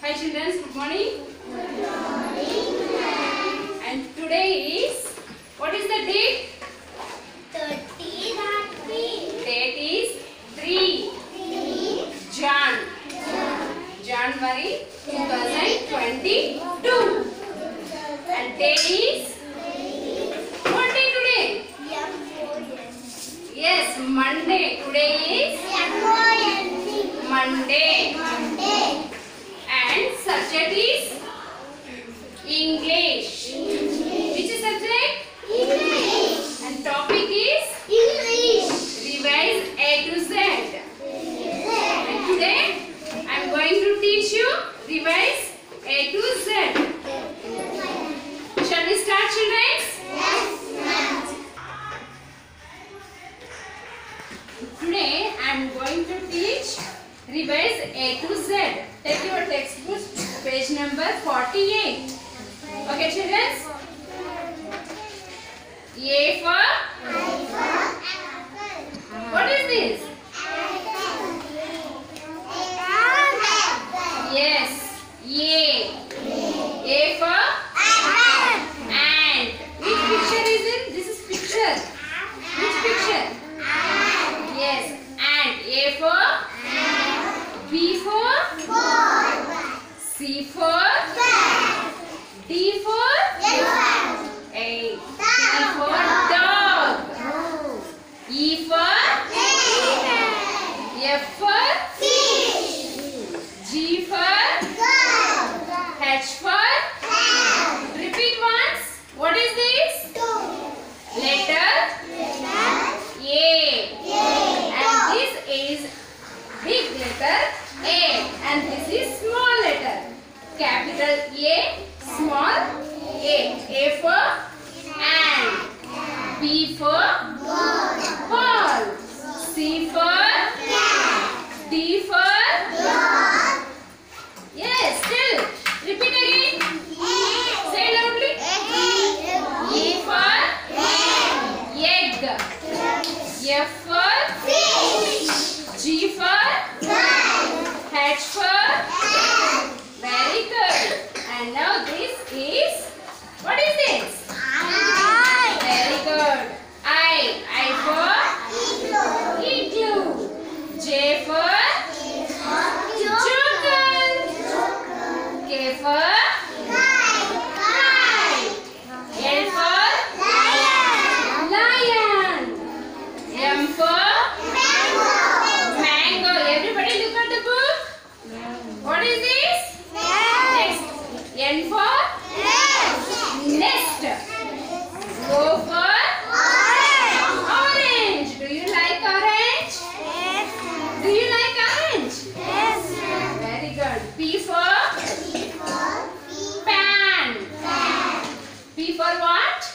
Hi children, good morning. Good morning. And today is, what is the date? 13. Date is 3 January 2022. And day is, what day today? Yes, Monday. Today is Monday. And subject is English. Which subject? English. And topic is revise A to Z. And today I am going to teach you revise A to Z. Shall we start, children? Today I am going to teach revise A to Z. Take your textbook, page number 48. Okay, children? A for? What is this? Yes, A for? Ant. Which picture is it? This is picture. Which picture? Yes, ant. A for? B for? C for? D for? A. D for dog. E for? F for? G for? H for? Repeat once. What is this? Letter A. And this is big letter A. And this is small letter. Capital A, small a. A for ant. B for ball. C for D for yes, still. Repeat again. Say loudly. E for egg. F for G for H for very good. And now this is, what is this? Very good. I for igloo. J for joker. K for kite. L for lion. M for mango. Everybody look at the book. What is this? Next. N for nest. O for orange. Do you like orange? Do you like orange? Very good. P for pan. P for what?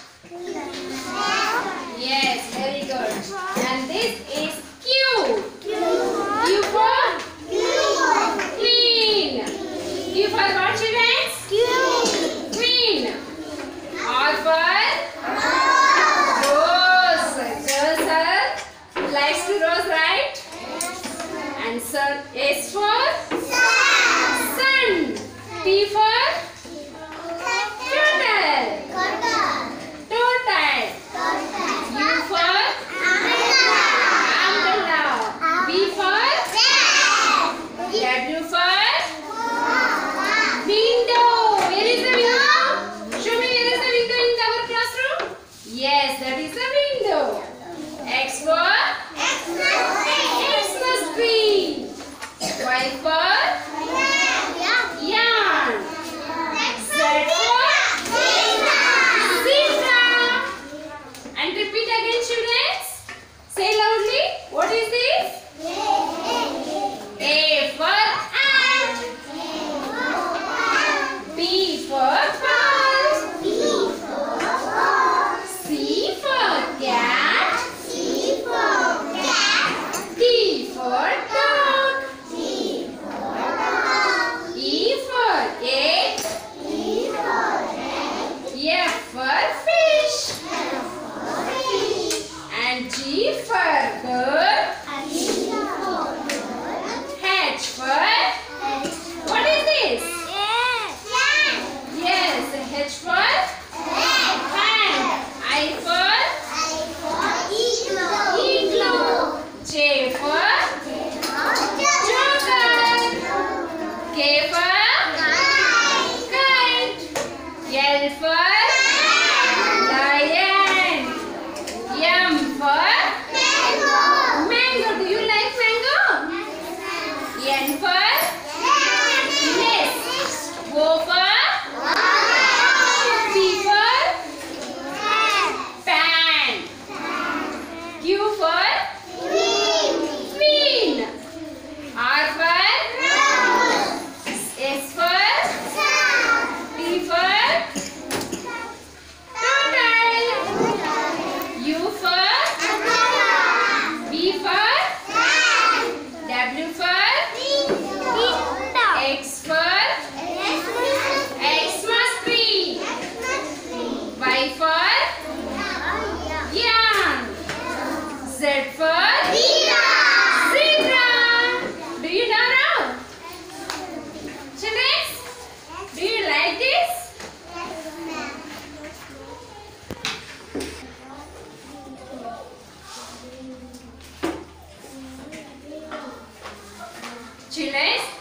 Yes, very good. And this is Q. Q for queen. Q for what, children?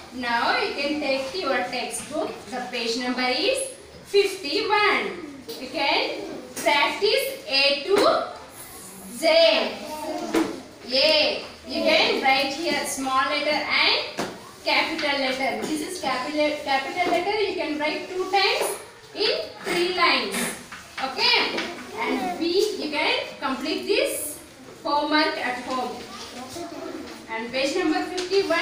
Now you can take your textbook. The page number is 51. You can practice A to Z. A. You can write here small letter and capital letter. This is capital letter. You can write 2 times in 3 lines. Okay. And B. You can complete this homework at home. And page number 51.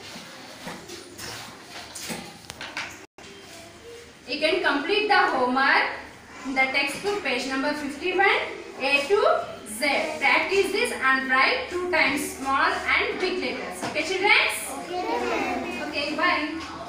You can complete the homework in the textbook page number 51 A to Z. Practice this and write 2 times small and big letters. Okay children? Okay. Okay, bye.